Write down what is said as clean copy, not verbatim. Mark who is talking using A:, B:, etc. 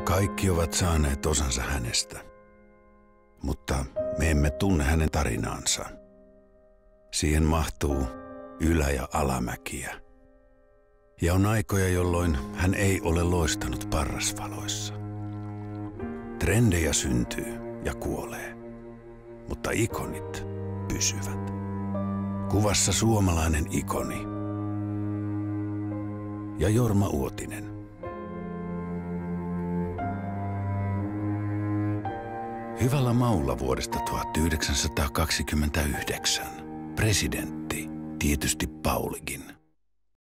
A: Kaikki ovat saaneet osansa hänestä, mutta me emme tunne hänen tarinaansa. Siihen mahtuu ylä- ja alamäkiä. Ja on aikoja, jolloin hän ei ole loistanut parrasvaloissa. Trendejä syntyy ja kuolee, mutta ikonit pysyvät. Kuvassa suomalainen ikoni ja Jorma Uotinen. Hyvällä maulla vuodesta 1929. Presidentti, tietysti Paulikin.